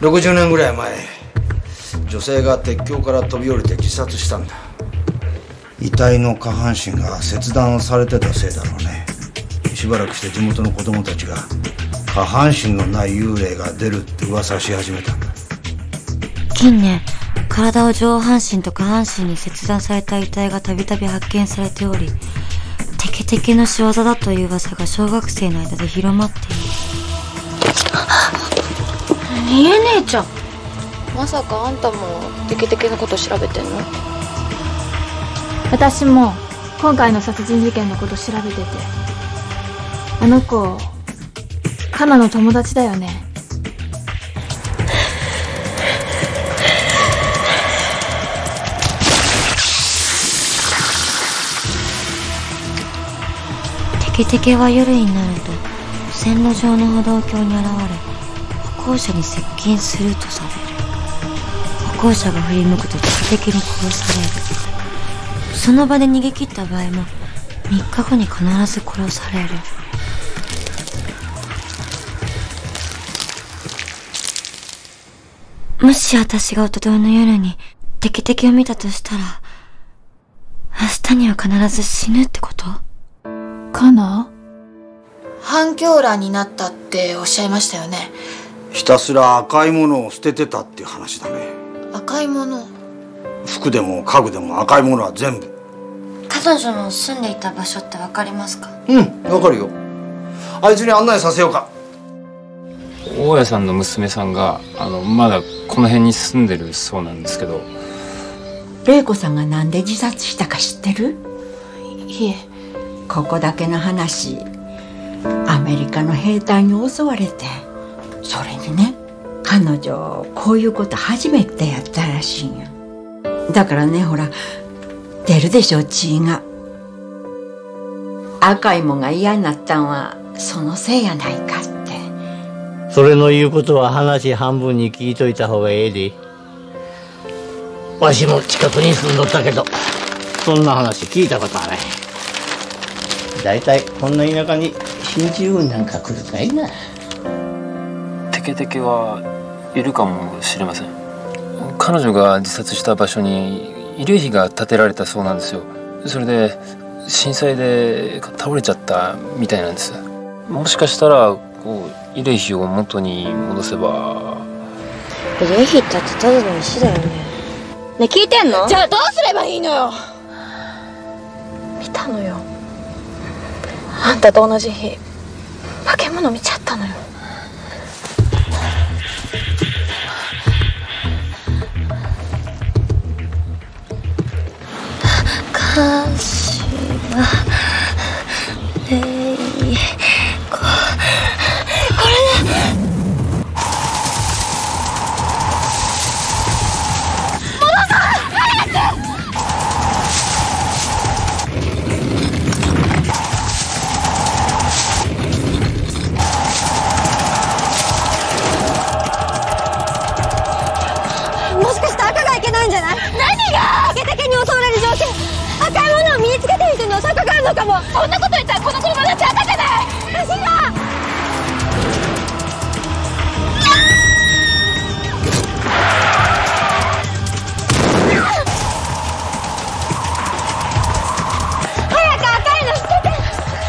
60年ぐらい前、女性が鉄橋から飛び降りて自殺したんだ。遺体の下半身が切断されてたせいだろうね。しばらくして地元の子供たちが下半身のない幽霊が出るって噂し始めたんだ。 近年体を上半身と下半身に切断された遺体がたびたび発見されており、テケテケの仕業だという噂が小学生の間で広まっている。 ねえ姉ちゃん、まさかあんたもテケテケのこと調べてんの？ 私も今回の殺人事件のこと調べてて、あの子カナの友達だよね。 テケテケは夜になると線路上の歩道橋に現れ、歩行者に接近するとされる。歩行者が振り向くとテケテケに殺される。その場で逃げ切った場合も3日後に必ず殺される。もし私が一昨日の夜にテケテケを見たとしたら、明日には必ず死ぬってこと？ カナ？ 反響欄になったっておっしゃいましたよね。 ひたすら赤いものを捨ててたっていう話だね。 赤いもの？ 服でも家具でも赤いものは全部。 彼女の住んでいた場所ってわかりますか？ うん、わかるよ。あいつに案内させようか。 大家さんの娘さんがまだこの辺に住んでるそうなんですけど。 玲子さんがなんで自殺したか知ってる？ いえ。 ここだけの話、アメリカの兵隊に襲われて、それにね、彼女こういうこと初めてやったらしいんよ。だからね、ほら出るでしょ血が。赤いもんが嫌になったんはそのせいやないかって。 それの言うことは話半分に聞いといた方がええで。わしも近くに住んどったけど、そんな話聞いたことはない。だいたいこんな田舎に進駐軍なんか来るかいな。 テケテケはいるかもしれません。彼女が自殺した場所に慰霊碑が建てられたそうなんですよ。それで震災で倒れちゃったみたいなんです。もしかしたら慰霊碑を元に戻せば。 慰霊碑ってただの石だよね。ねえ聞いてんの？ じゃあどうすればいいのよ。見たのよ、あんたと同じ日化け物見ちゃったのよ。 鹿島玲子、これだ。 もしかして赤がいけないんじゃない？何が？テケテケに襲われる条件、赤いものを身につけてる人の坂があるのかも。そんなこと言ったらこの車だって赤じゃない。走ら早く赤いの捨てて。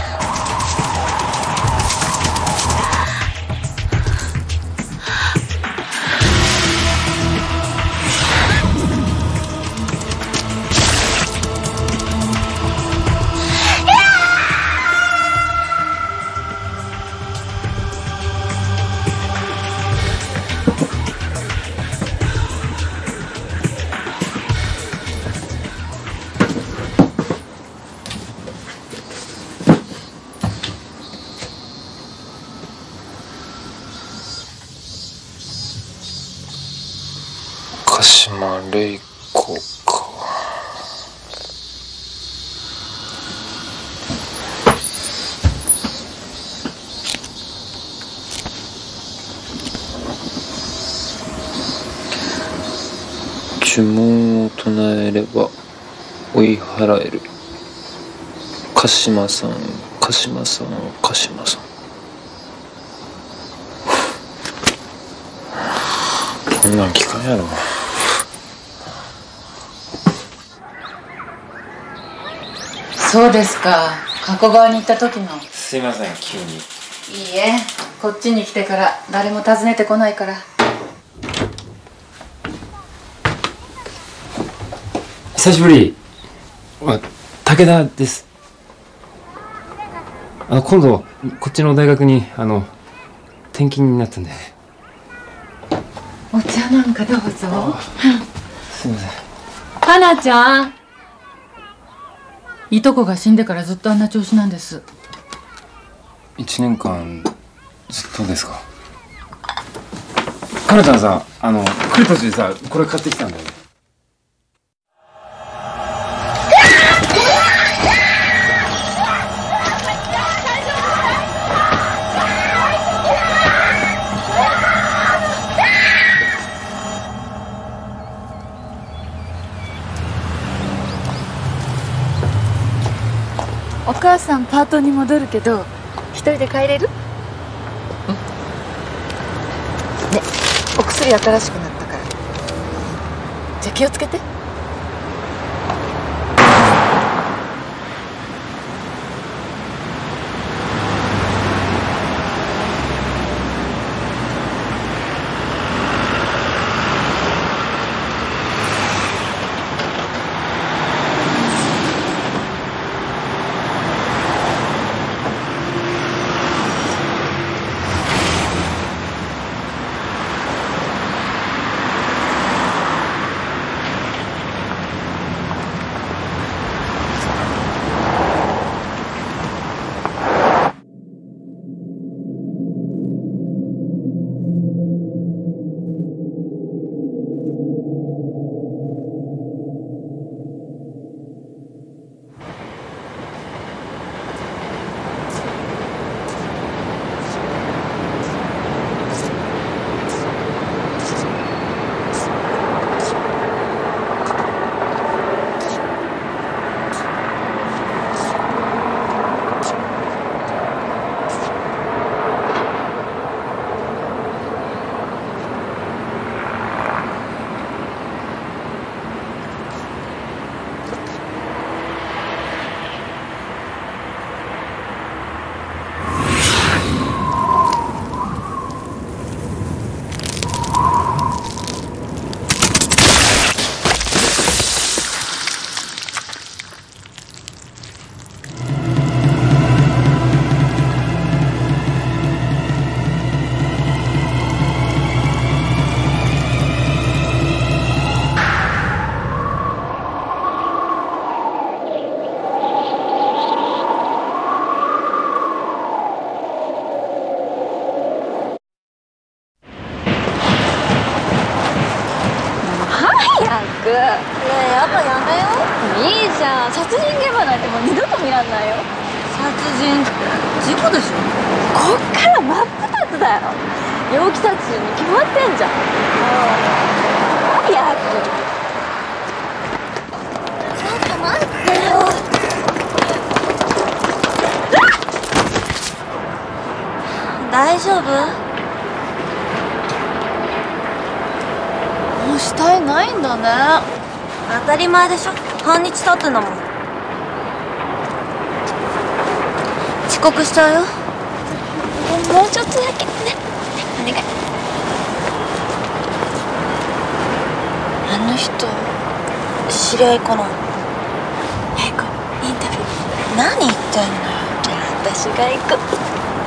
鹿島玲子か。呪文を唱えれば追い払える。鹿島さん、鹿島さん、鹿島さん。 こんなん聞かんやろ。 そうですか。加古川に行った時の。 すいません、急に。 いいえ、こっちに来てから誰も訪ねてこないから。 久しぶり。武田です。今度こっちの大学に転勤になったんで。 お茶なんかどうぞ。 すいません。 花ちゃん。いとこが死んでからずっとあんな調子なんです。 1年間ずっとですか。かなちゃんさ、来る途中でさ、これ買ってきたんだよね。 お母さんパートに戻るけど一人で帰れる？ね、お薬新しくなったから。じゃあ気をつけて。 ねえ、やっぱやめよう。いいじゃん、殺人現場なんてもう二度と見らんないよ。殺人って事故でしょ。こっから真っ二つだよ。猟奇殺人に決まってんじゃん。早くちょっと待ってよ。大丈夫？もう死体ないんだね。当たり前でしょ、半日経ってんだもん。遅刻しちゃうよ。もうちょっとだけね、お願い。あの人知り合いかな。早くインタビュー。何言ってんのよ。私が行く。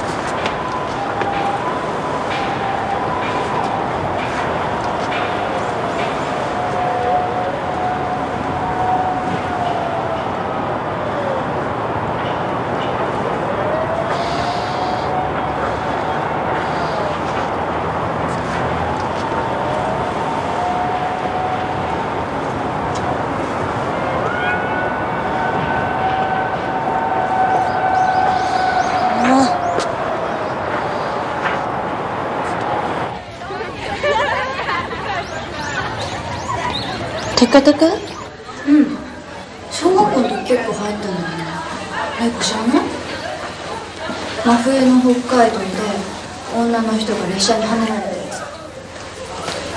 テカテカ？うん。小学校の時結構流行ったのよね。早く知らない？真冬の北海道で女の人が列車にはねられたやつ。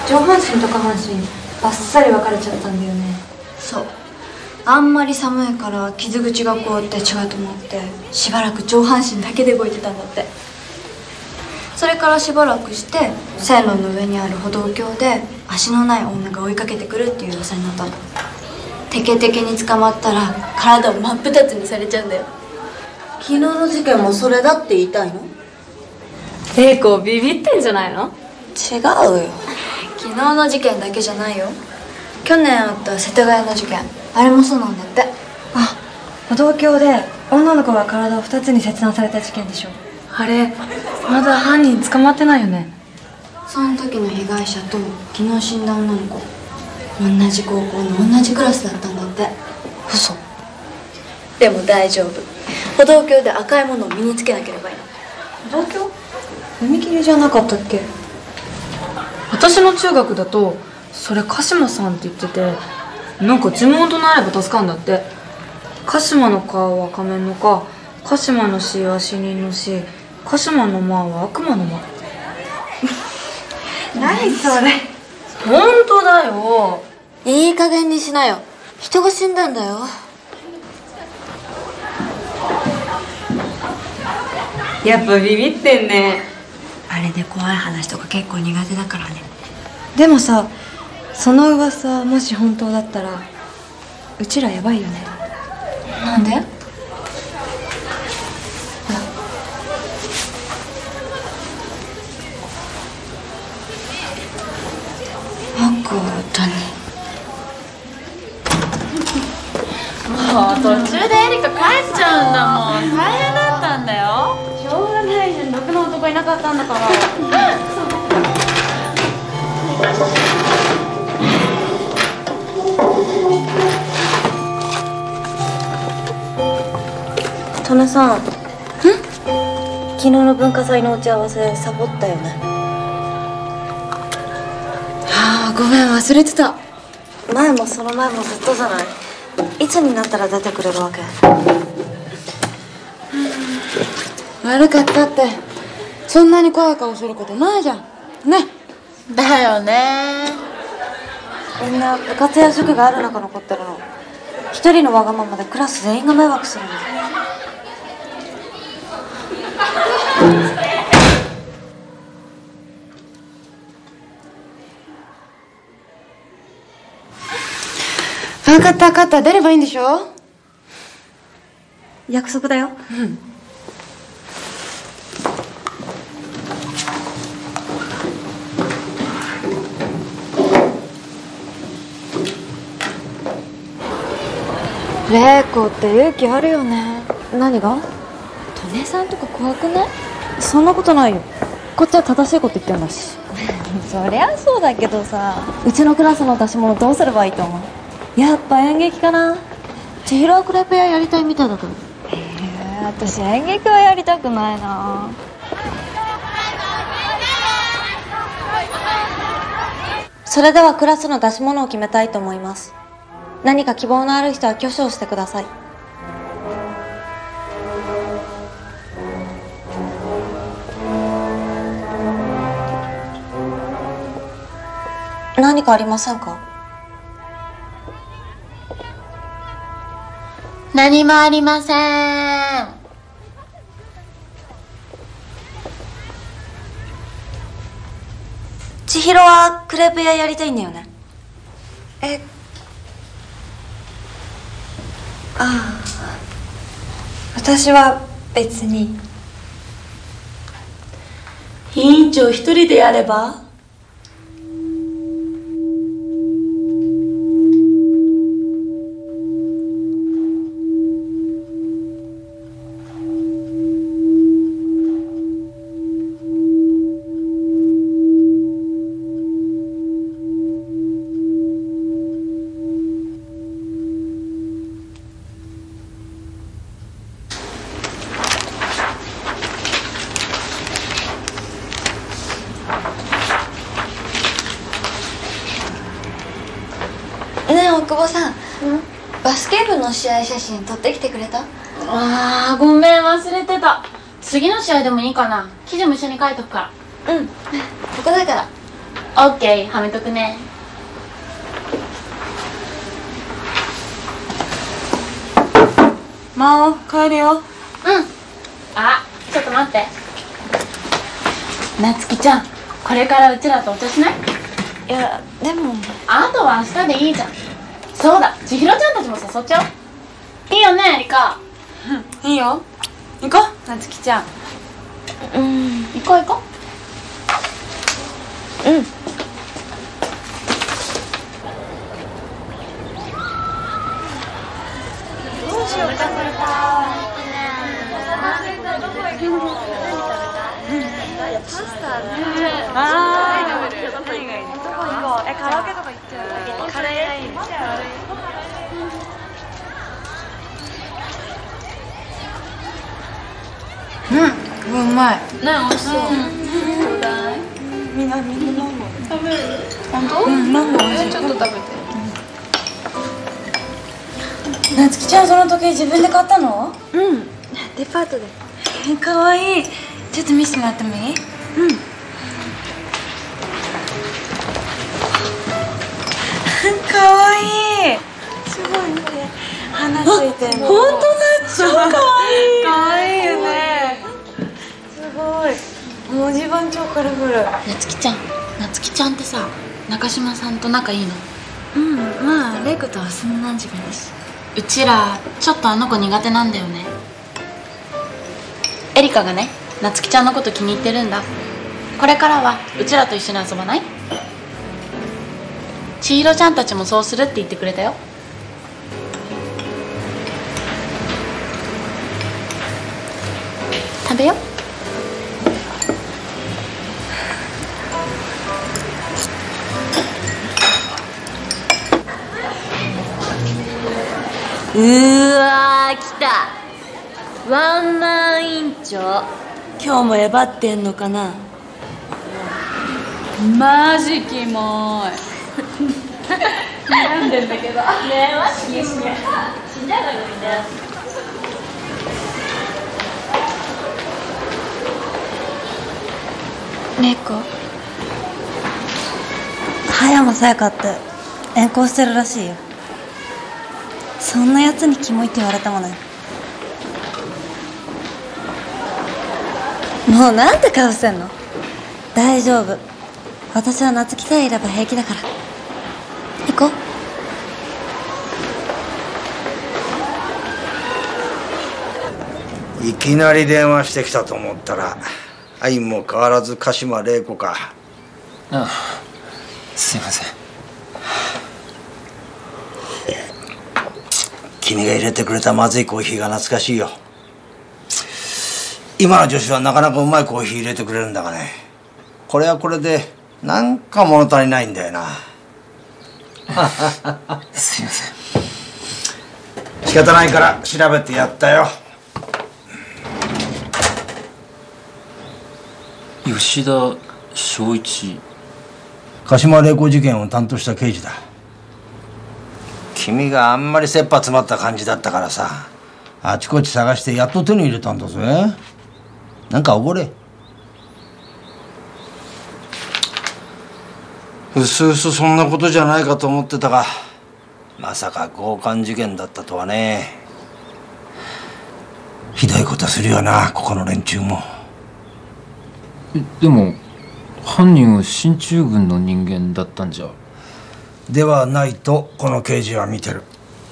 上半身と下半身バッサリ分かれちゃったんだよね。 そう、あんまり寒いから傷口が凍って血が止まってしばらく上半身だけで動いてたんだって。それからしばらくして線路の上にある歩道橋で足のない女が追いかけてくるっていう噂になったの。テケテケに捕まったら体を真っ二つにされちゃうんだよ。 昨日の事件もそれだって言いたいの？ 玲子ビビってんじゃないの？ 違うよ。 昨日の事件だけじゃないよ。去年あった世田谷の事件、あれもそうなんだって。 あ、歩道橋で女の子が体を2つに切断された事件でしょ。あれまだ犯人捕まってないよね。 その時の被害者と昨日死んだ女の子、同じ高校の同じクラスだったんだって。 嘘。 でも大丈夫、歩道橋で赤いものを身につけなければいいの。 歩道橋？踏切じゃなかったっけ？ 私の中学だとそれ鹿島さんって言ってて、なんか呪文唱えれば助かるんだって。鹿島の顔は仮面の蚊、鹿島の死は死人の死、鹿島の間は悪魔の間。 何それ。 本当だよ。 いい加減にしなよ、人が死んだんだよ。 やっぱビビってんね。 あれで怖い話とか結構苦手だからね。 でもさ、その噂もし本当だったらうちらやばいよね。 なんで？誠にもう途中でエリカ帰っちゃうんだもん。大変だったんだよ。 しょうがないじゃん、ろくな男いなかったんだから。 トネさん、昨日の文化祭の打ち合わせサボったよね。 ああ、ごめん、忘れてた。 前もその前もずっとじゃない。いつになったら出てくれるわけ？ 悪かったって、そんなに怖い顔することないじゃんね。 だよね。 みんな部活や塾がある中残ってるの。一人のわがままでクラス全員が迷惑するの。 分かった分かった、出ればいいんでしょ。 約束だよ。 玲子って勇気あるよね。 何が？ トネさんとか怖くない？そんなことないよ。こっちは正しいこと言ってんだし。 そりゃそうだけどさ、うちのクラスの出し物どうすればいいと思う？やっぱ演劇かな。千尋はクレペアやりたいみたいだけど。 私演劇はやりたくないな。 それではクラスの出し物を決めたいと思います。何か希望のある人は挙手をしてください。何かありませんか？ 何もありません。 千尋はクレープ屋やりたいんだよね。 ああ、私は別に。 委員長一人でやれば？ ねえ大久保さん、バスケ部の試合写真撮ってきてくれた？ あー、ごめん、忘れてた。次の試合でもいいかな。記事も一緒に書いとくから。 うん、ここだから。 オッケー、はめとくね。 真央、帰るよ。 うん。あ、ちょっと待って。なつきちゃん、これからうちらとお茶しない？ いやでもあとは明日でいいじゃん。そうだ、千尋ちゃんたちも誘っちゃおう。いいよね、エリカ。 いいよ。行こう、なつきちゃん。 行こう行こう。 うん。 うまい。 ね、美味しそう。 みんなマンゴー食べる？本当？ マンゴー美味しい。 ちょっと食べて。 なつきちゃん、その時計自分で買ったの？ デパートで。 かわいい。ちょっと見せてもらってもいい？かわいい。 すごい見て。 花ついてるの。 本当だ。 超かわいい。かわいいよね。すごい。文字盤超カラフル。 なつきちゃんってさ、中島さんと仲いいの？ まあレイコとはそんな時間だし。 うちらちょっとあの子苦手なんだよね。エリカがね、なつきちゃんのこと気に入ってるんだ。これからはうちらと一緒に遊ばない？千尋ちゃんたちもそうするって言ってくれたよ。食べよ。 うわー、来た。ワンマン委員長、今日もえばってんのかな。 マジキモい。悩んでんだけど。ねえ、マジキモい。死んじゃうからみんな。 レイコ、葉山さやかって遠行してるらしいよ。そんなやつにキモいって言われたものよ。もうなんて顔してんの。大丈夫、私は夏希さえいれば平気だから。行こいきなり電話してきたと思ったら相も変わらず鹿島玲子か。 ああ、すいません。 君が入れてくれたまずいコーヒーが懐かしいよ。今の女子はなかなかうまいコーヒー入れてくれるんだがね、これはこれでなんか物足りないんだよな。 すいません。 仕方ないから調べてやったよ。 吉田正一。 鹿島玲子事件を担当した刑事だ。君があんまり切羽詰まった感じだったからさ、あちこち探してやっと手に入れたんだぜ。なんかおごれ。うすうすそんなことじゃないかと思ってたが、まさか強姦事件だったとはね。ひどいことするよな、ここの連中も。 でも犯人は進駐軍の人間だったんじゃ。 ではないとこの刑事は見てる。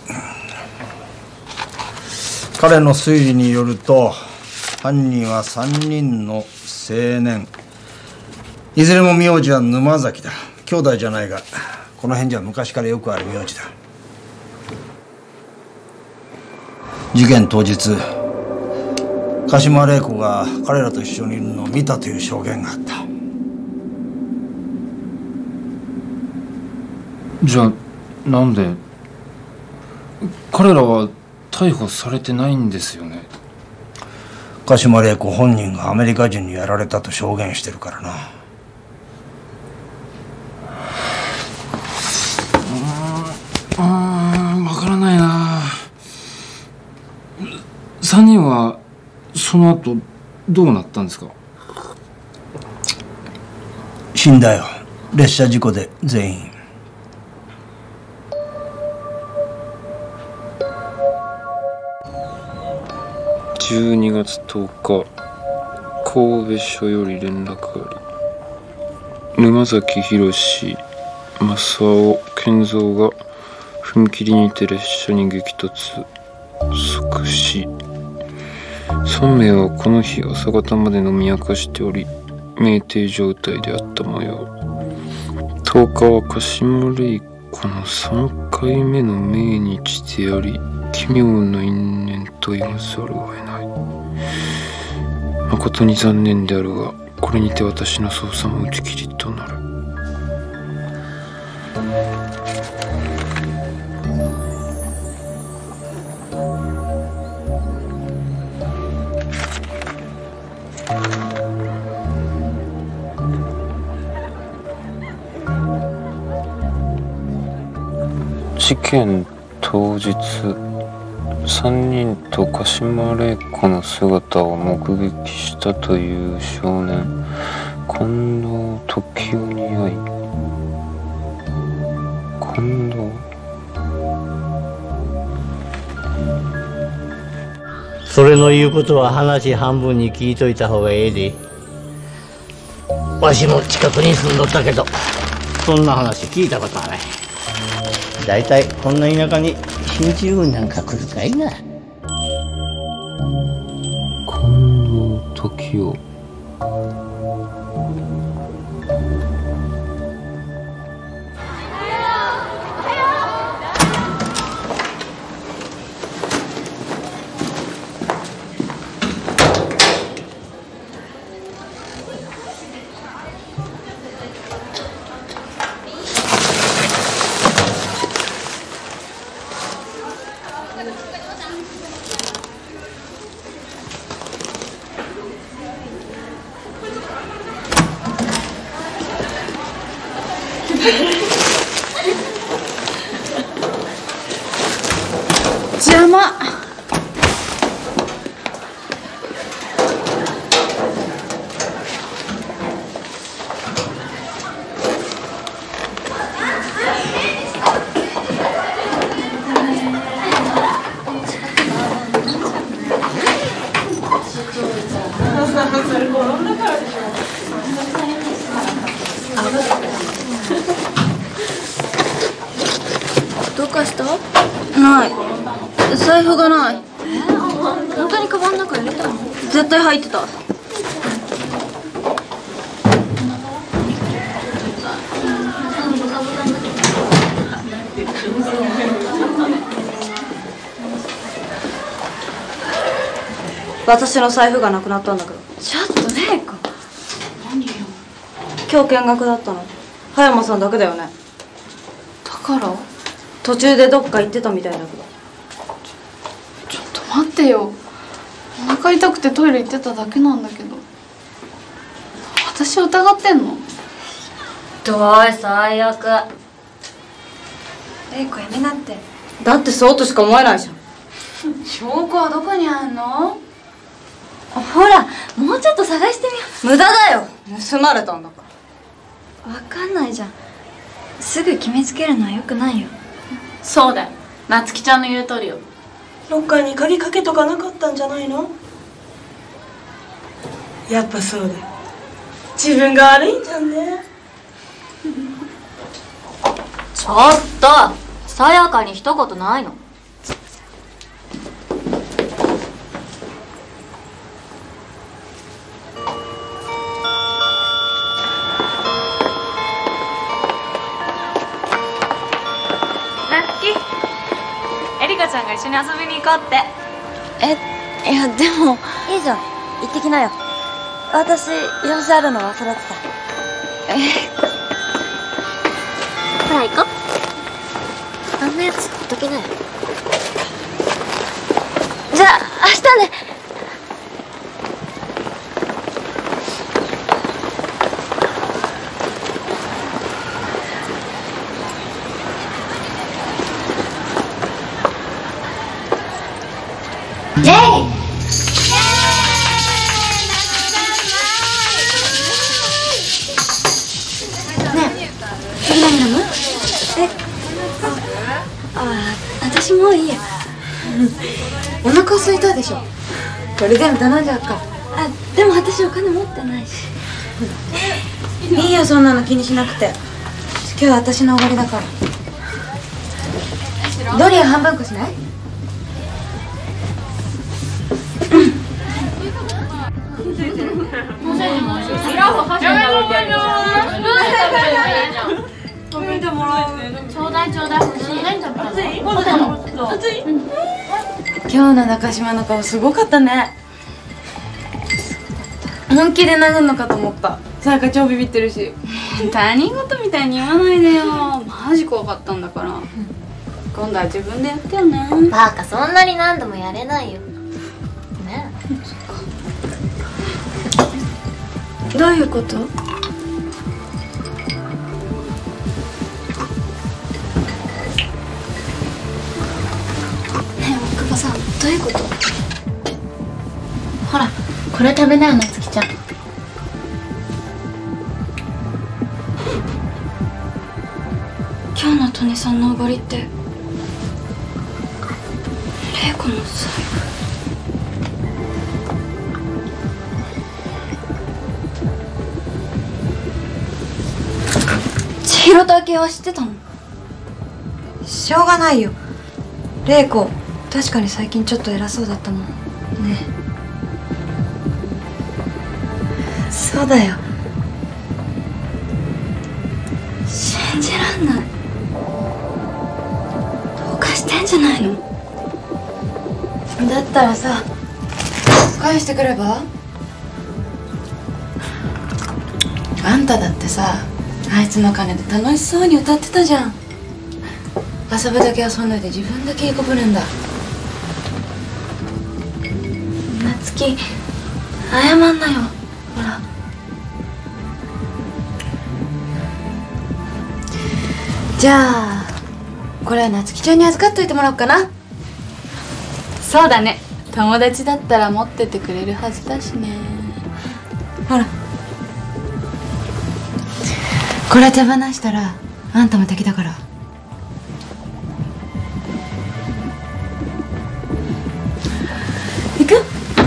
彼の推理によると犯人は3人の青年、いずれも名字は沼崎だ。兄弟じゃないがこの辺じゃ昔からよくある名字だ。事件当日鹿島玲子が彼らと一緒にいるのを見たという証言があった。 じゃあなんで彼らは逮捕されてないんですよね。 鹿島玲子本人がアメリカ人にやられたと証言してるからな。 わからないな。3人はその後どうなったんですか？ 死んだよ。 列車事故で全員。 12月10日、神戸署より連絡あり、沼崎宏、正雄、健三が踏切にて列車に激突、即死。3名はこの日朝方まで飲み明かしており、酩酊状態であった模様。10日は鹿島玲子の3回目の命日であり、奇妙な因縁と言わざるを得ない。誠に残念であるが、これにて私の捜査も打ち切りとなる。事件当日、3人と鹿島玲子の姿を目撃したという少年、近藤時雄に会い、近藤？ それの言うことは話半分に聞いといた方がええで。わしも近くに住んどったけど、そんな話聞いたことはない。だいたいこんな田舎に進駐軍なんか来るかいな。 近藤時雄。 邪魔。 どうかした？ない。財布がない。本当にカバンの中入れたの？絶対入ってた。私の財布がなくなったんだけど。 ちょっと玲子。何よ。 今日見学だったの。葉山さんだけだよね。 だから途中でどっか行ってたみたいだけど。 ちょっと待ってよ。お腹痛くてトイレ行ってただけなんだけど。私を疑ってんの？ どい最悪。 玲子やめなって。 だってそうとしか思えないじゃん。 証拠はどこにあんの？ ほら、もうちょっと探してみよう。無駄だよ。盗まれたんだから。分かんないじゃん。すぐ決めつけるのはよくないよ。 そうだよ。夏希ちゃんの言う通りよ。 ロッカーに鍵かけとかなかったんじゃないの？やっぱそうだよ。自分が悪いんじゃんね。 ちょっと、さやかに一言ないの？ エリカちゃんが一緒に遊びに行こうって。 いやでもいいじゃん、行ってきなよ。私用事あるの忘れてた。ほら行こう。あんなやつほっとけない。じゃあ明日ね。イェイ！ね私もういいや。 お腹空いたでしょ。これ全部頼んじゃうか。 でも私お金持ってないし。 いいよ、そんなの気にしなくて。今日は私のおごりだから。ドリア半分こしない？今日の中島の顔すごかったね。本気で殴るのかと思った。さやか超ビビってるし。他人事みたいに言わないでよ。マジ怖かったんだから。今度は自分でやってよね。 バカ、そんなに何度もやれないよね。 どういうこと？ ねえ、大久保さん、どういうこと？ほら、これ食べなよ、なつきちゃん。今日のトニさんのおごりって玲子の財布。千尋と明恵は知ってたの？ しょうがないよ。玲子、確かに最近ちょっと偉そうだったもんね。そうだよ。 信じらんない。どうかしてんじゃないの？ だったらさ、返してくれば？あんただってさ、あいつの金で楽しそうに歌ってたじゃん。遊ぶだけ遊んどいて自分だけいい子ぶるんだ。 なつき、謝んなよ。ほら。 じゃあこれはなつきちゃんに預かっといてもらおうかな。そうだね、友達だったら持っててくれるはずだしね。ほら、これ手放したらあんたも敵だから。行く？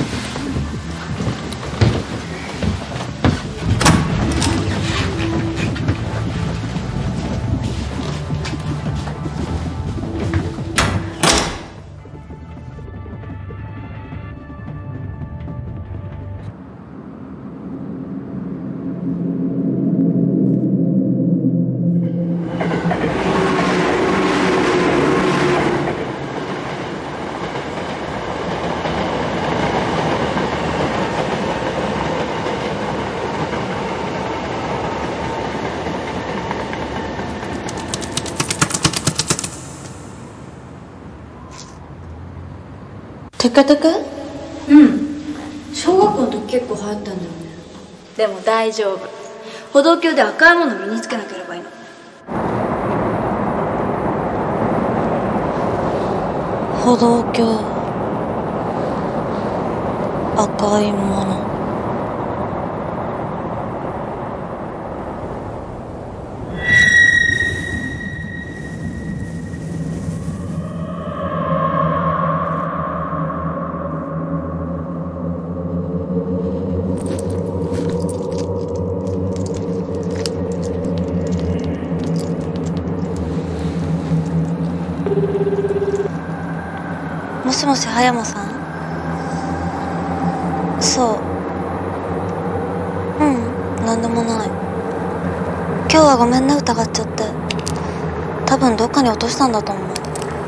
テカテカ？ うん、小学校の時結構流行ったんだよね。 でも大丈夫。歩道橋で赤いもの身につけなければいいの。歩道橋、赤いもの。もしもし、葉山さん？そう。なんでもない。今日はごめんね、疑っちゃって。多分どっかに落としたんだと思う。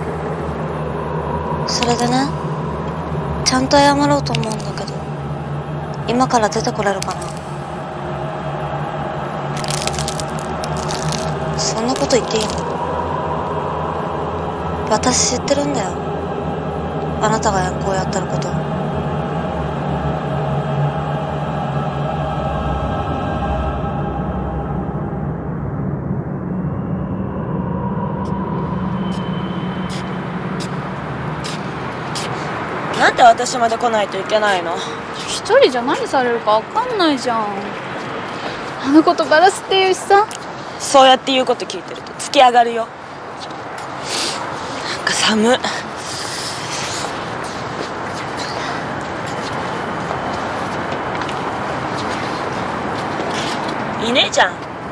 それでね、ちゃんと謝ろうと思うんだけど、今から出てこれるかな？そんなこと言っていいの？私知ってるんだよ、あなたがこうやってること。 なんで私まで来ないといけないの？ 一人じゃ何されるか分かんないじゃん。あのことバラすっていうしさ。 そうやって言うこと聞いてると突き上がるよ。 なんか寒っ。いねえじゃん。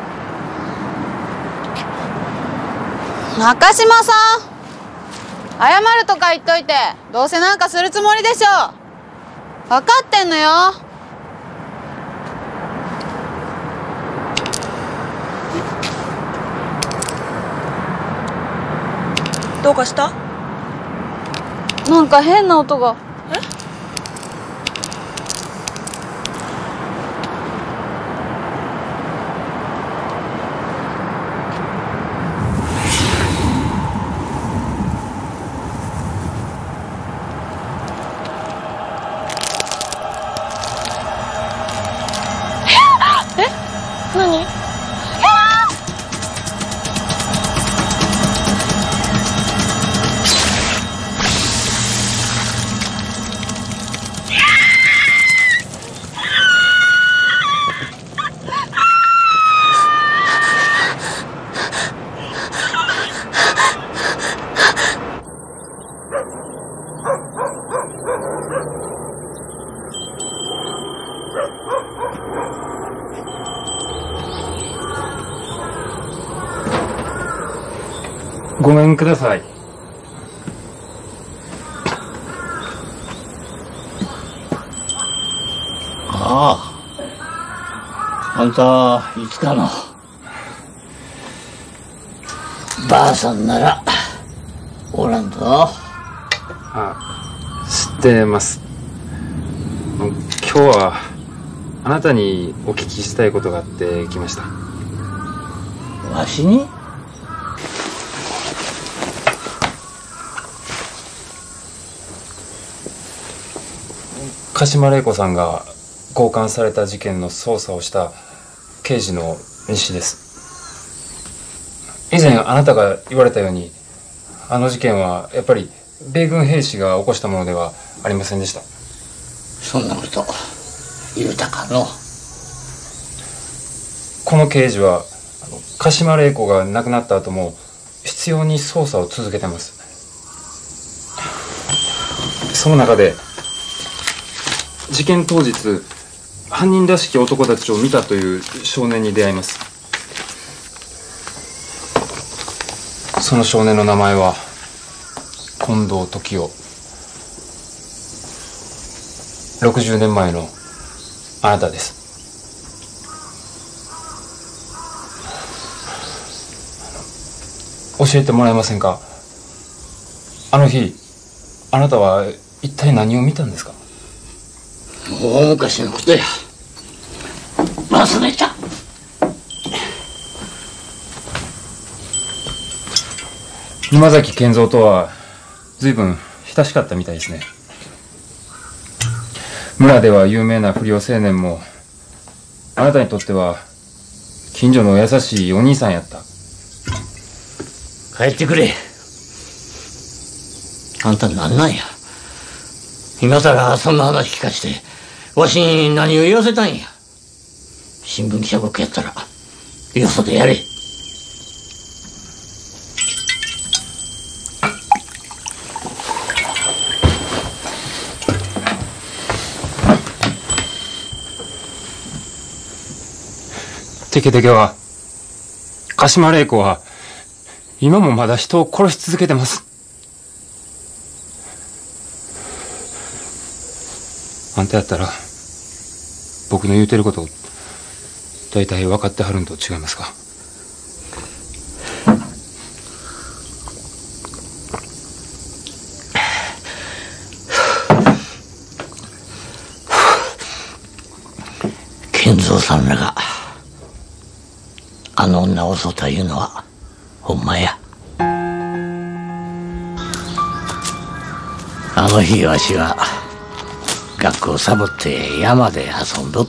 中島さん、謝るとか言っといてどうせなんかするつもりでしょ。分かってんのよ。 どうかした？ なんか変な音が。 何？ ごめんください。 ああ、あんたいつかのばあさんならおらんぞ。 あ、知ってます。今日はあなたにお聞きしたいことがあって来ました。 わしに？ 鹿島玲子さんが強姦された事件の捜査をした刑事の西です。以前あなたが言われたように、あの事件はやっぱり米軍兵士が起こしたものではありませんでした。 そんなこと言うたかの。 この刑事は鹿島玲子が亡くなった後も執拗に捜査を続けてます。その中で事件当日、犯人らしき男たちを見たという少年に出会います。その少年の名前は近藤時夫。60年前のあなたです。教えてもらえませんか？あの日あなたは一体何を見たんですか？ 大昔のことや。忘れた。 沼崎健三とは随分親しかったみたいですね。村では有名な不良青年もあなたにとっては近所の優しいお兄さんやった。 帰ってくれ。あんたなんなんや。今さらそんな話聞かしてわしに何を言わせたんや。新聞記者ごっこやったらよそでやれ。 テケテケは、鹿島玲子は今もまだ人を殺し続けてます。あんたやったら僕の言うてること大体分かってはるんと違いますか？ 健三さんらがあの女を襲ったいうのはほんまや。あの日わしは学校サボって山で遊んどった。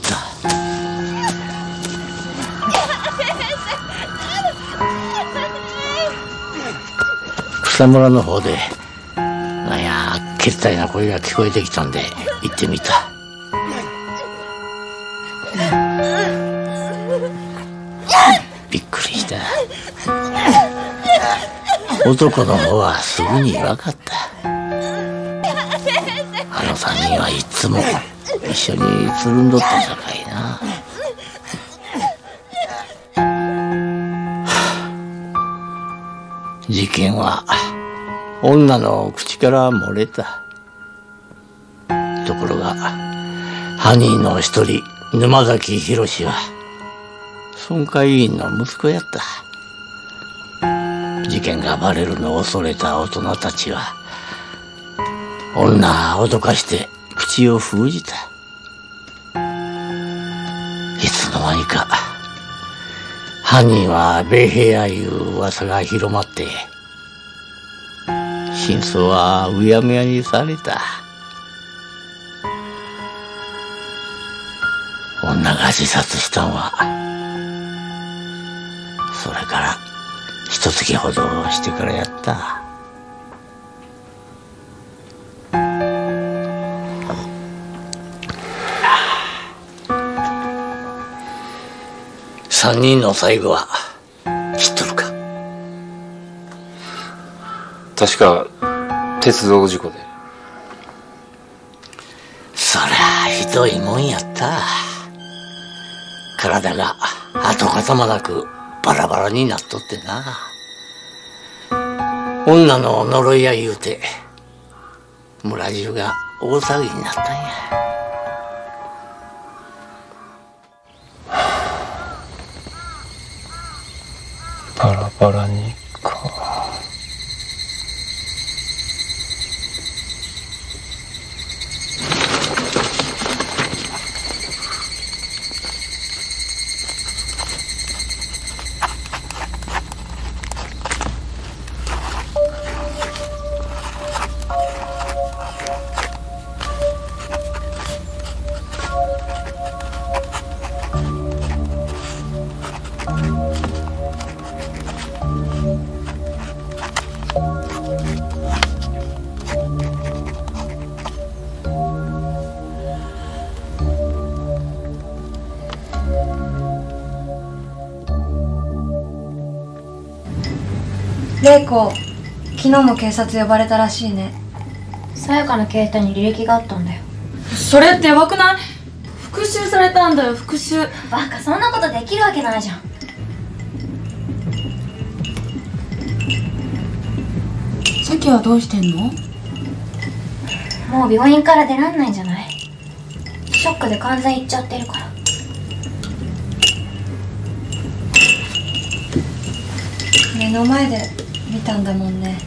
草むらの方でなんやけったいな声が聞こえてきたんで行ってみた。びっくりした。 男の方はすぐに分かった。あの3人はいつも一緒につるんどったさかいな。事件は女の口から漏れた。ところが犯人の一人沼崎宏は村会議員の息子やった。事件がバレるのを恐れた大人たちは女を脅かして口を封じた。いつの間にか犯人は米兵やいう噂が広まって真相はうやむやにされた。女が自殺したんはそれから一月ほどしてからやった。3人の最後は知っとるか？ 確か鉄道事故で。 そりゃひどいもんやった。体が跡形もなくバラバラになっとってな。女の呪いや言うて村中が大騒ぎになったんや。 バラバラにか。 玲子、昨日も警察呼ばれたらしいね。 さやかの携帯に履歴があったんだよ。 それってやばくない？復讐されたんだよ、復讐。 バカ、そんなことできるわけないじゃん。 さきはどうしてんの？ もう病院から出らんないんじゃない？ショックで完全いっちゃってるから。 目の前で見たんだもんね。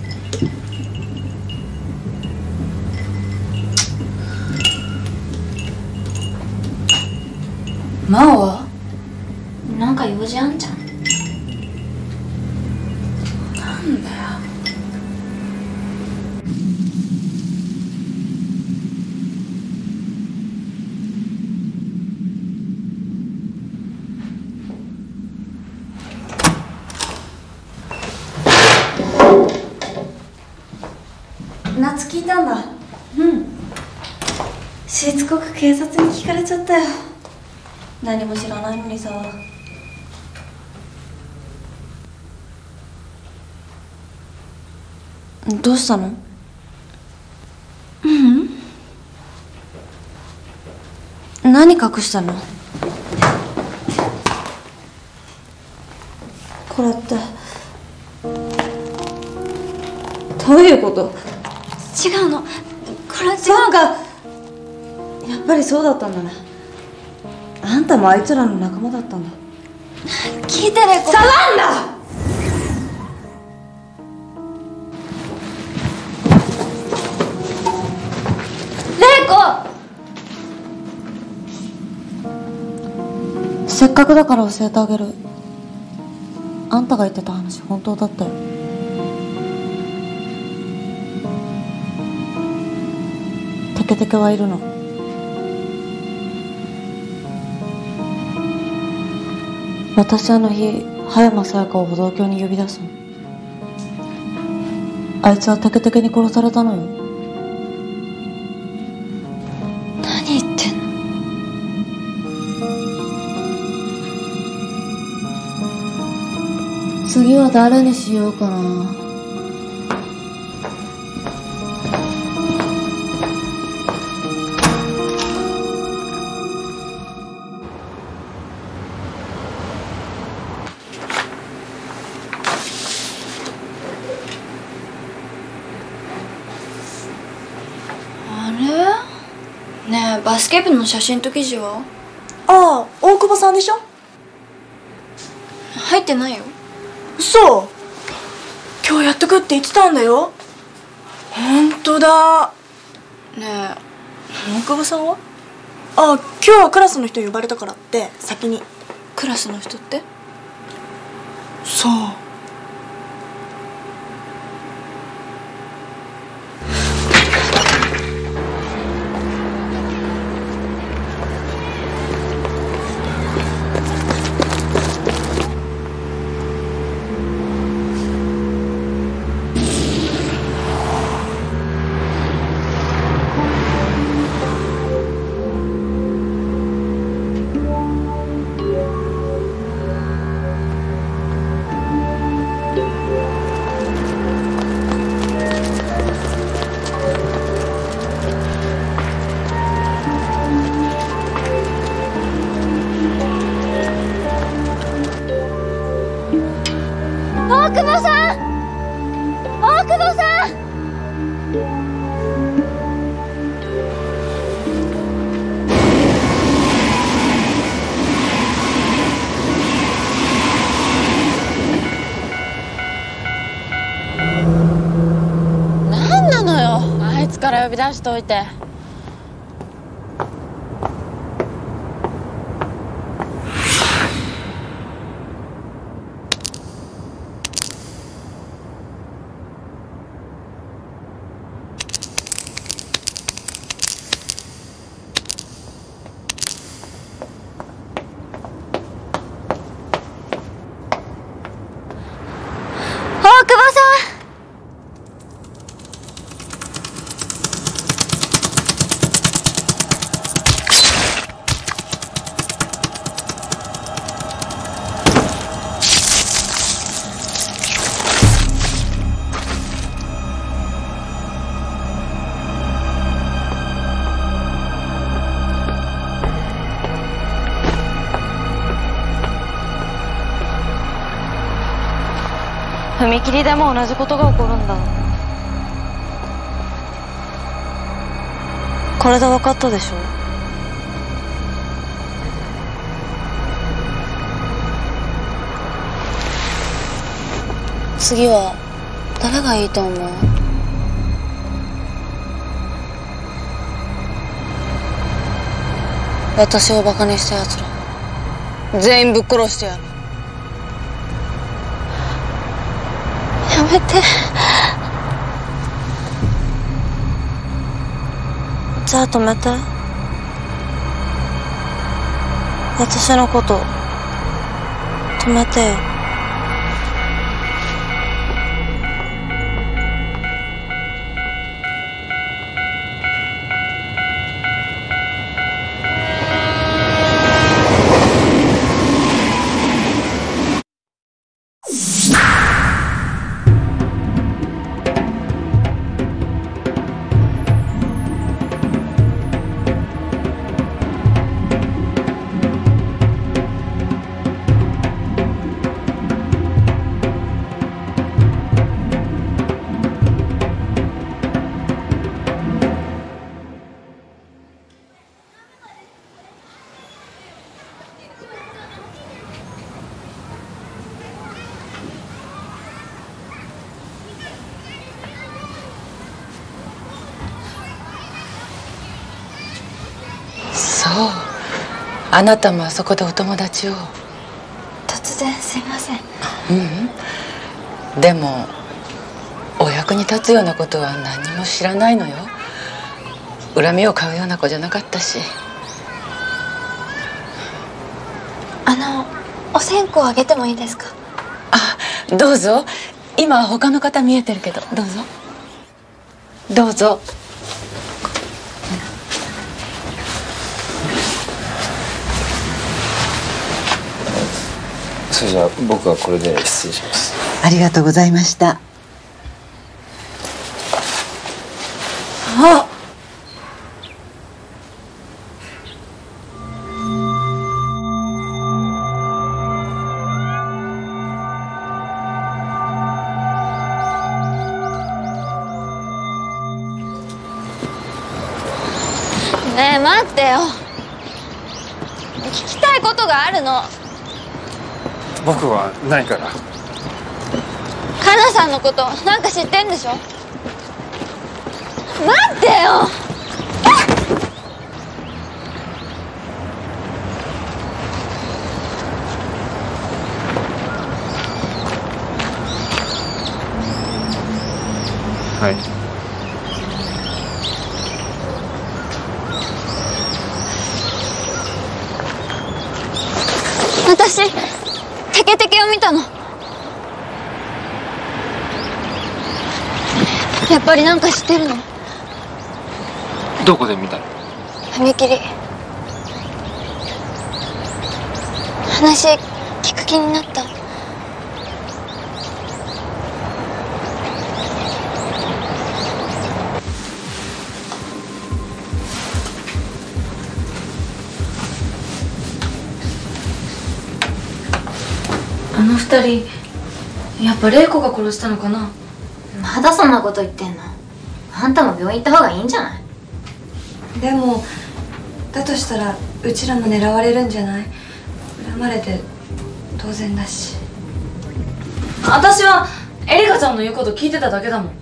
真央は？ なんか用事あんじゃん。 なんだよ。 夏聞いたんだ。うん。しつこく警察に聞かれちゃったよ。何も知らないのにさ。どうしたの？ううん。何隠したの？これってどういうこと？ 違うの。これは違う。 そうか。やっぱりそうだったんだね。あんたもあいつらの仲間だったんだ。 聞いて玲子。 触んな！玲子！せっかくだから教えてあげる。あんたが言ってた話本当だったよ。テケテケはいるの。私あの日葉山さやかを歩道橋に呼び出すの。あいつはテケテケに殺されたのよ。 何言ってんの？ 次は誰にしようかな。 れねえ、バスケ部の写真と記事は？ ああ、大久保さんでしょ？ 入ってないよ。 嘘。今日やっとくって言ってたんだよ。ほんとだ。 ねえ、大久保さんは？ ああ、今日はクラスの人呼ばれたからって先に。 クラスの人って？ そう。 大久保さん、大久保さん。 何なのよ、あいつから呼び出しといて。 大久保さん。踏切でも同じことが起こるんだ。これで分かったでしょ？次は誰がいいと思う？私をバカにしたやつら全員ぶっ殺してやる。やめて。じゃあ止めて。私のこと止めてよ。 そう、あなたもあそこでお友達を。 突然すいません。 でもお役に立つようなことは何も知らないのよ。恨みを買うような子じゃなかったし。 お線香あげてもいいですか？ あ、どうぞ。今他の方見えてるけど、どうぞどうぞ。 それじゃあ僕はこれで失礼します。 ありがとうございました。 あっ、 ねえ待ってよ。聞きたいことがあるの。 僕はないから。 かなさんのことなんか知ってんでしょ。待ってよ。 はい。 私テケテケを見たの。やっぱりなんか知ってるの？ どこで見たの？ 踏切。話聞く気になった。 あの二人やっぱ玲子が殺したのかな。 まだそんなこと言ってんの？あんたも病院行った方がいいんじゃない？ でもだとしたらうちらも狙われるんじゃない？恨まれて当然だし。 私はエリカちゃんの言うこと聞いてただけだもん。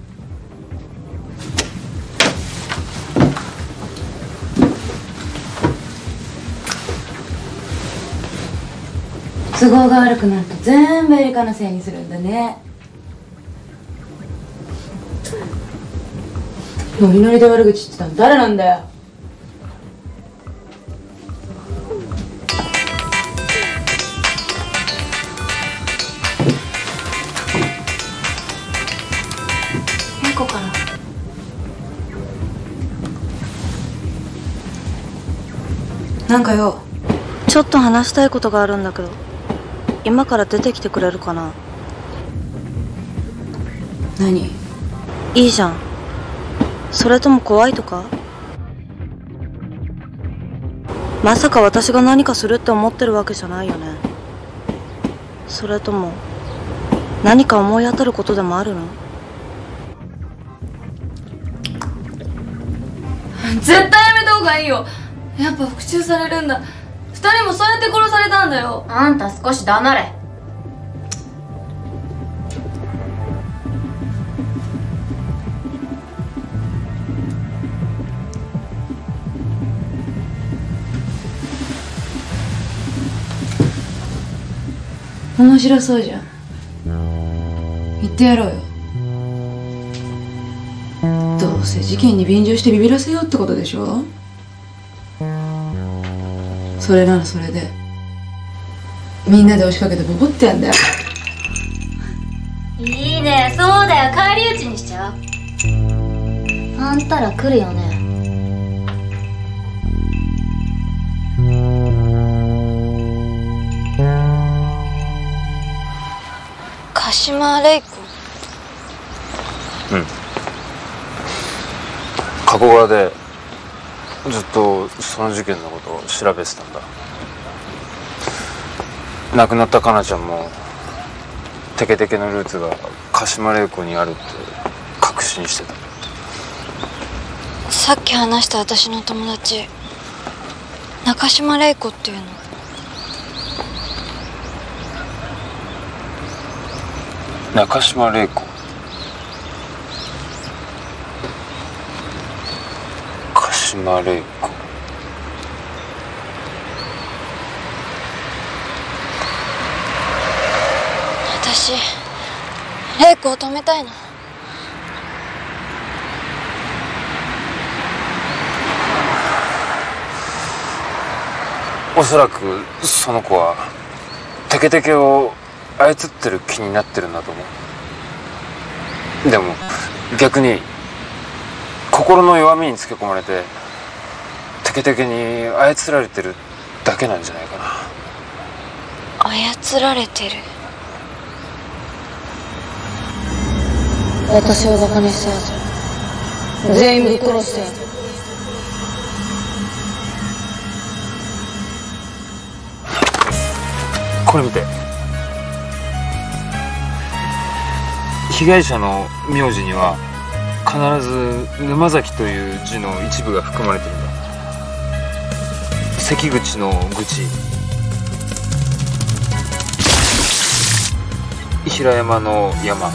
都合が悪くなると全部エリカのせいにするんだね。ノリノリで悪口言ってたの誰なんだよ。 玲子からなんかよ、ちょっと話したいことがあるんだけど今から出てきてくれるかな？ 何？ いいじゃん。それとも怖いとか？まさか私が何かするって思ってるわけじゃないよね。それとも何か思い当たることでもあるの？ 絶対やめた方がいいよ。やっぱ復讐されるんだ。二人もそうやって殺されたんだよ。 あんた少し黙れ。 面白そうじゃん。言ってやろうよ。どうせ事件に便乗してビビらせようってことでしょ。それならそれでみんなで押しかけてボコってやんだよ。 いいね、そうだよ、返り討ちにしちゃう。あんたら来るよね。 鹿島玲子。 うん。加古川でずっとその事件のことを調べてたんだ。亡くなったかなちゃんもテケテケのルーツが鹿島玲子にあるって確信してた。 さっき話した私の友達中島玲子っていうの。 中島玲子。鹿島玲子。 私玲子を止めたいの。 おそらくその子はテケテケを操ってる気になってるんだと思う。でも逆に心の弱みにつけ込まれてテケテケに操られてるだけなんじゃないかな。 操られてる。 私をバカにしたやつ全員ぶっ殺してやる。 これ見て。被害者の名字には必ず沼崎という字の一部が含まれてるんだ。 関口の口、平山の山、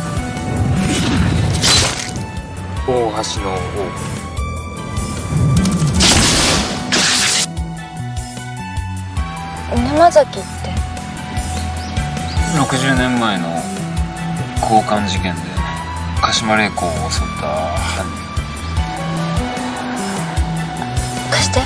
大橋の大。 沼崎って 60年前の交換事件で鹿島玲子を襲った犯人。 貸して。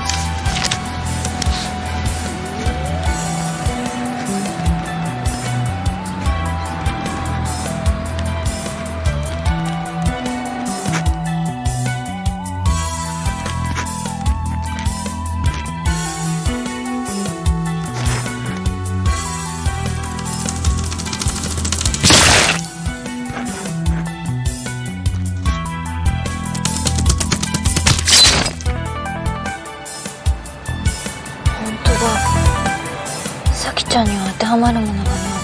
咲ちゃんには当てはまるものがない。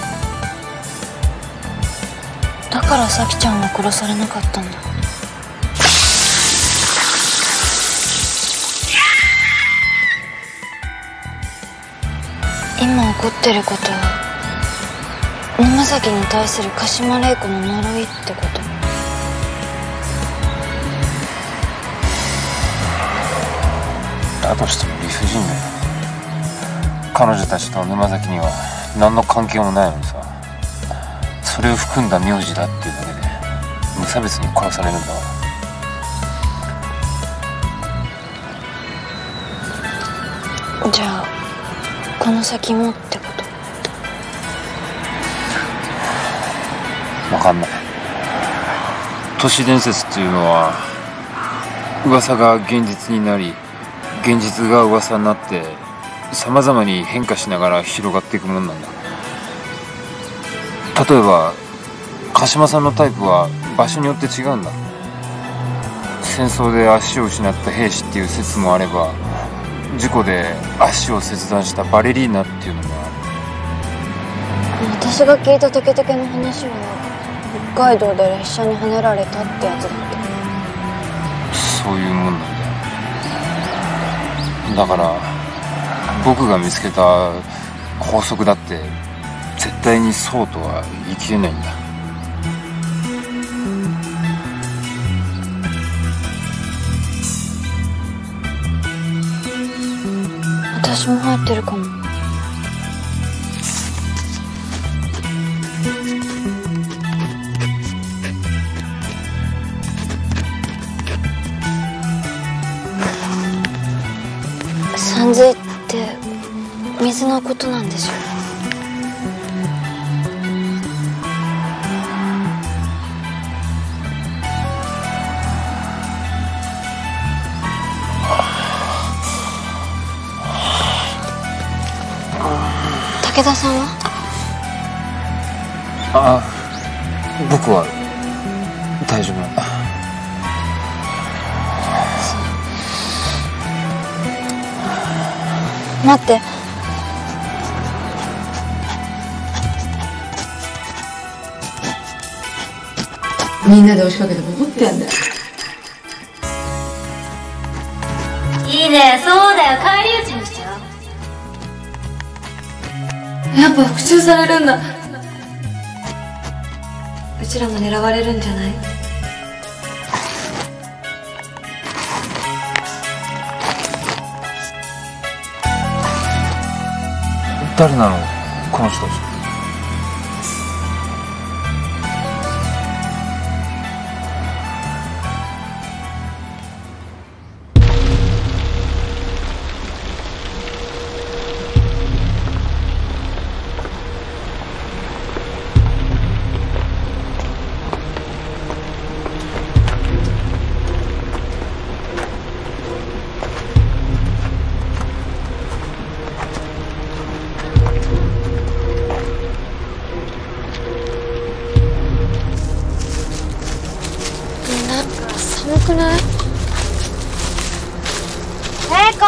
だから咲ちゃんは殺されなかったんだ。今起こってることは沼崎に対する鹿島玲子の呪いってこと？ だとしても理不尽だよ。彼女たちと沼崎には何の関係もないのにさ、それを含んだ名字だっていうだけで無差別に殺されるんだわ。 じゃあこの先もってこと？ 分かんない。都市伝説っていうのは噂が現実になり、現実が噂になって様々に変化しながら広がっていくもんなんだ。例えば鹿島さんのタイプは場所によって違うんだ。戦争で足を失った兵士っていう説もあれば、事故で足を切断したバレリーナっていうのもある。 私が聞いたテケテケの話は北海道で列車にはねられたってやつだっけ？ そういうもんなんだよ。だから僕が見つけた法則だって絶対にそうとは言い切れないんだ。 私も入ってるかも。山水って水のことなんでしょう？武田さんは？ 僕は大丈夫なんだ。 待って。 みんなで押しかけてボコってやんだよ。 いいね、そうだよ、返り討ちにしちゃう。 やっぱ復讐されるんだ。 うちらも狙われるんじゃない？ 誰なのこの人たち？ 寒くない？玲子！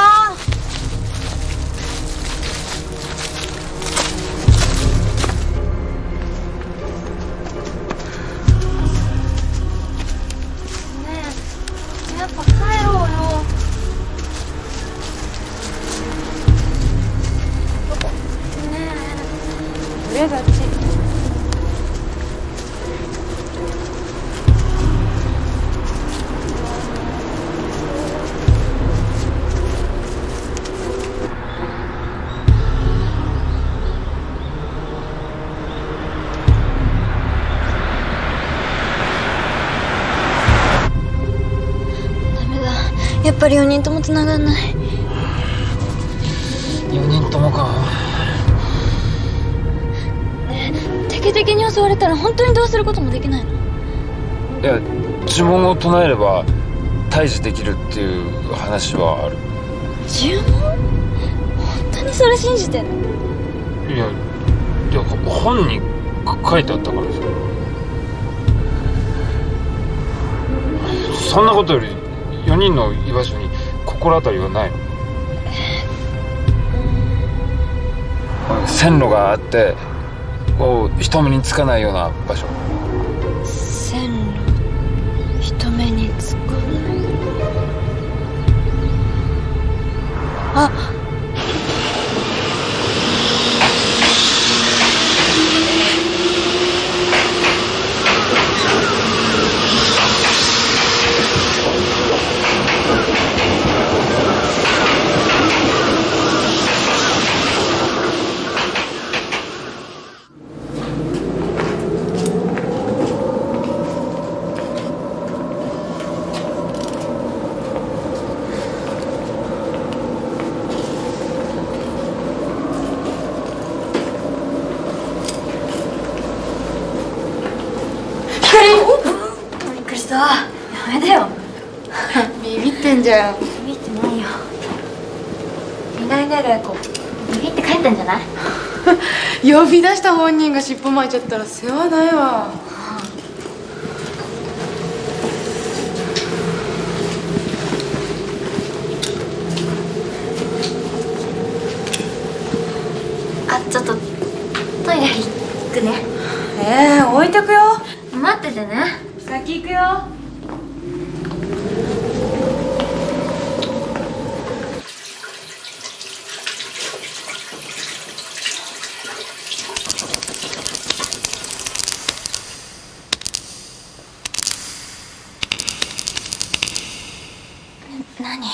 ねえ、やっぱ帰ろうよ。 やっぱり4人とも繋がんない。 4人ともか。 ねえ、テケテケに襲われたら本当にどうすることもできないの？ いや、呪文を唱えれば退治できるっていう話はある。 呪文？本当にそれ信じてんの？ いや本に書いてあったからさ。そんなことより4人の居場所に心当たりはないの？線路があってこう人目につかないような場所。 線路、人目につかない。あ、やめてよ。 ビビってんじゃん。 ビビってないよ。いないね、玲子。ビビって帰ったんじゃない？ 呼び出した本人が尻尾巻いちゃったら世話ないわ。 あ、ちょっとトイレ行くね。 置いとくよ。 待っててね。 先行くよ。 何？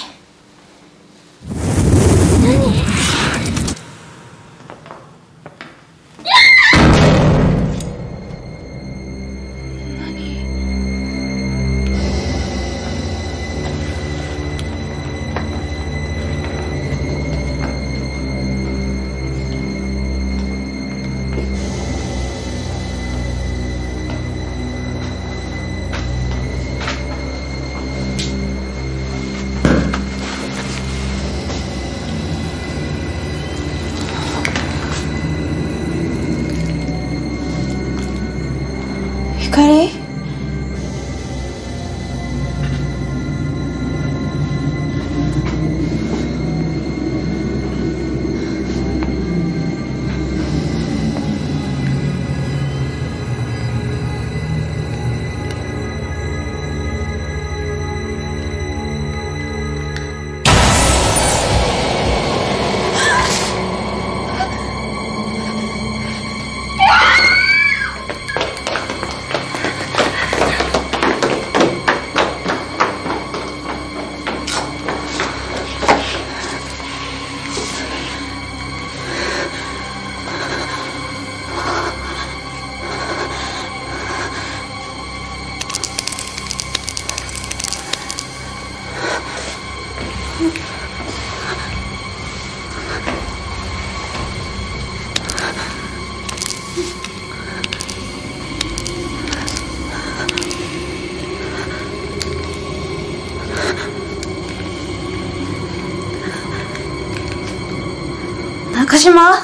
光？ 中島？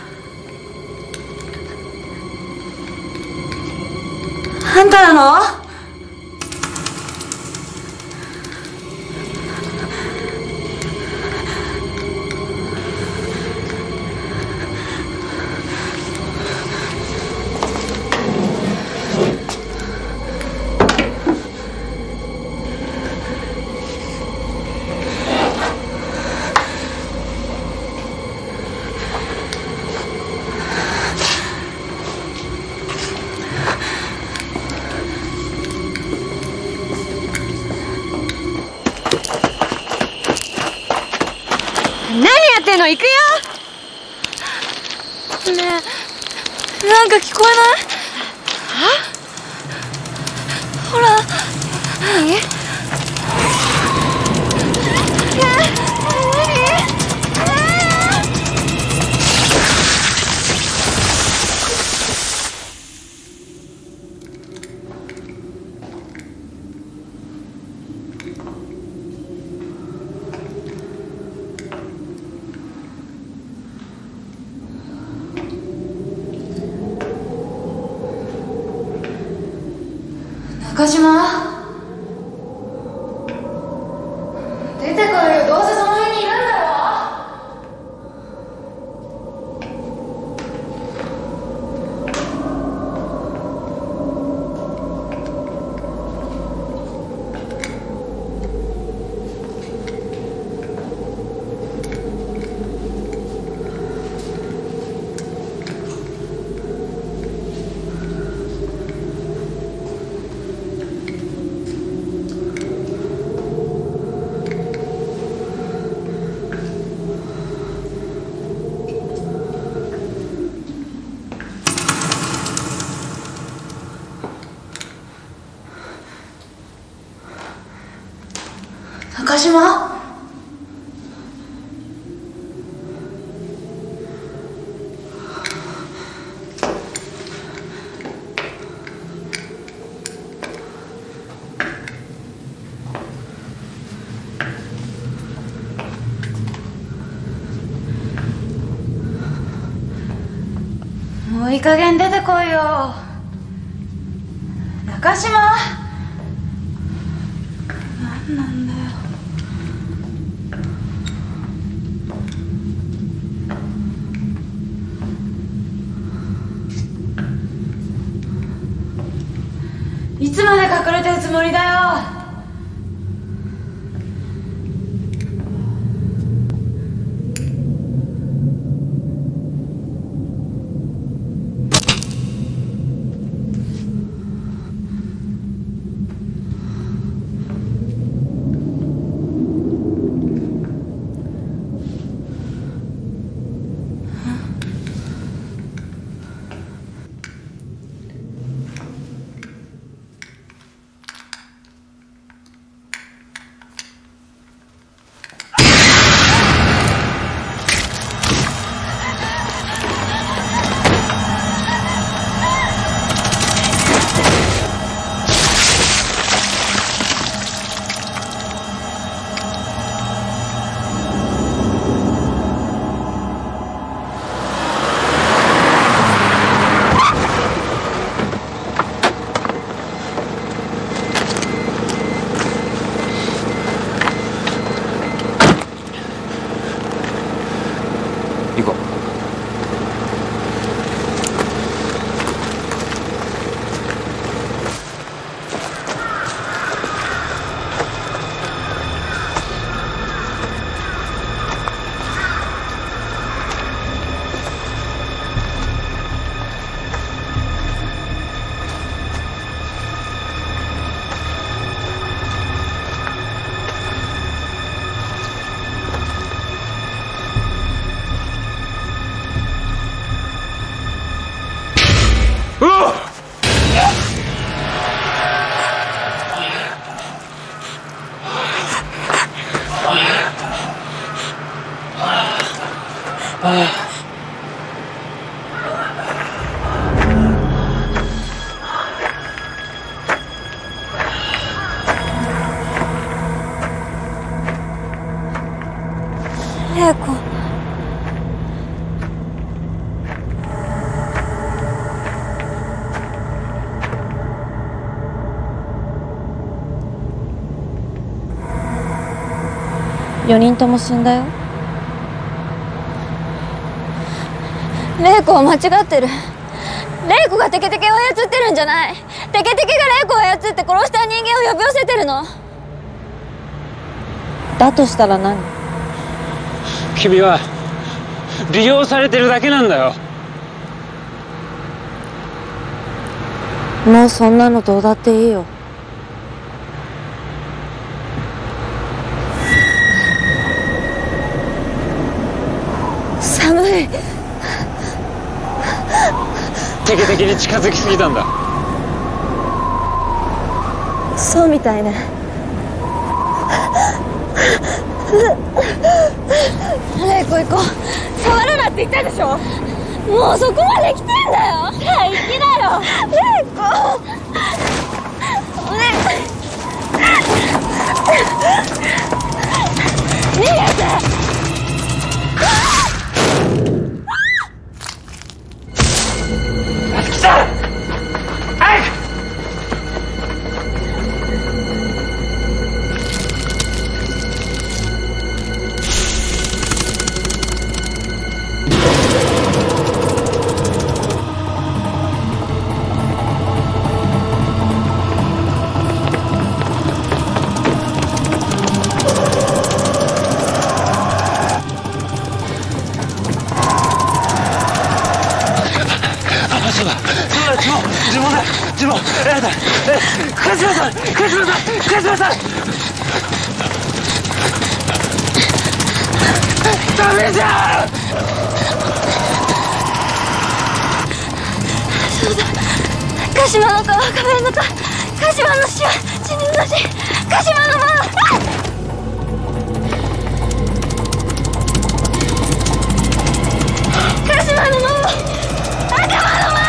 あんたなの？ 行くよ。ねえ、なんか聞こえない？ほら。何？ 中島、出てこいよ。どうせその辺にいるんだろ。中島？もういい加減出てこいよ。中島？何なんだよ。いつまで隠れてるつもりだよ。 玲子。4人とも死んだよ。玲子は間違ってる。玲子がテケテケを操ってるんじゃない。テケテケが玲子を操って殺した人間を呼び寄せてるの。だとしたら何？ 君は利用されてるだけなんだよ。 もうそんなのどうだっていいよ。寒い。 テケテケに近づきすぎたんだ。 そうみたいね。玲子行こう。触るなって言ったでしょ。もうそこまで来てんだよ。行きなよ玲子。逃げて。 来た！早く！ 鹿島さん、鹿島さん、鹿島さん。ダメじゃん。 そうだ、鹿島の顔は仮面の顔、鹿島の死は死人の死、鹿島のもの。鹿島のもの、仲間のもの。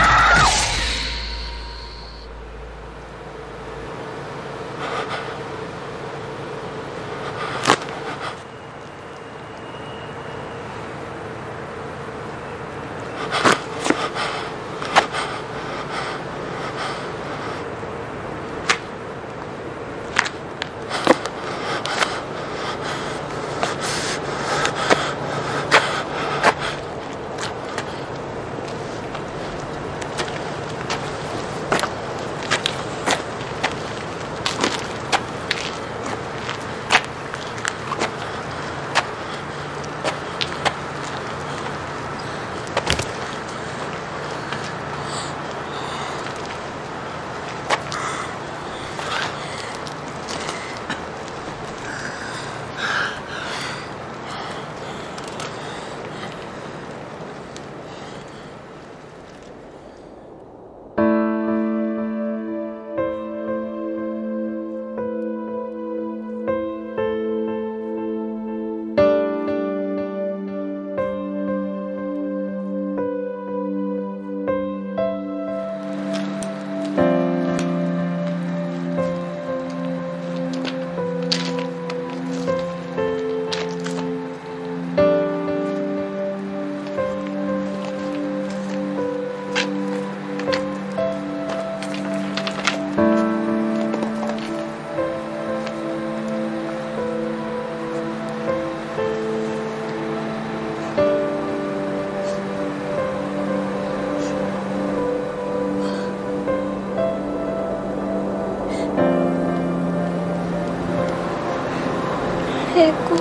玲子、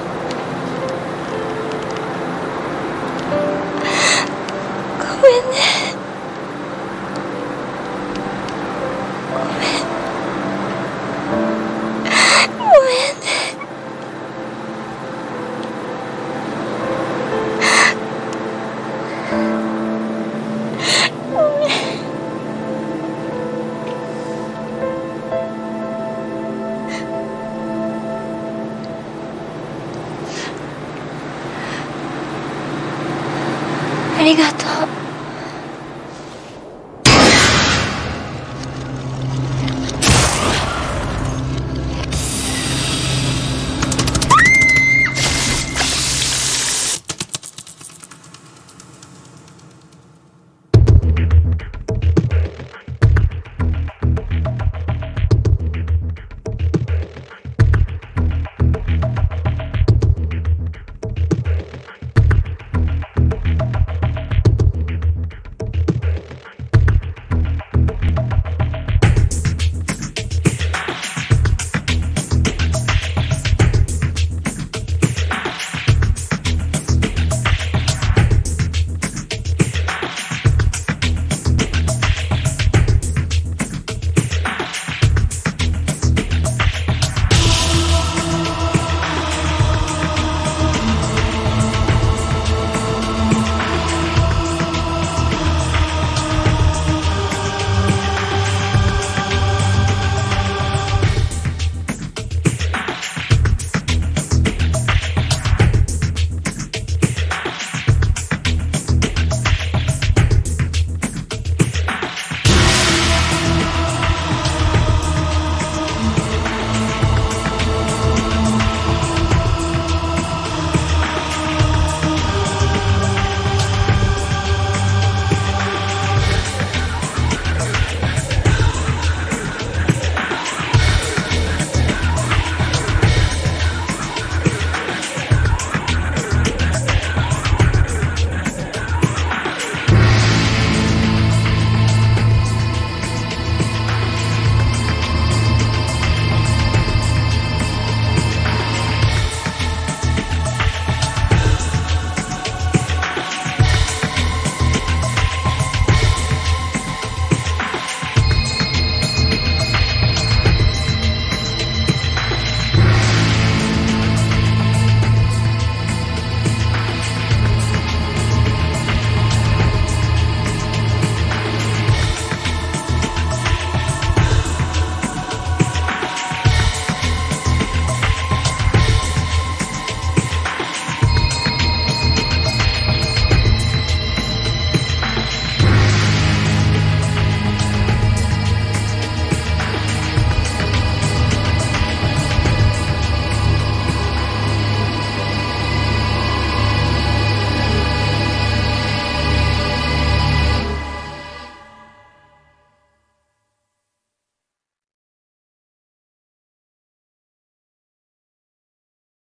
ごめんね。ごめんね。ごめん。ありがとう。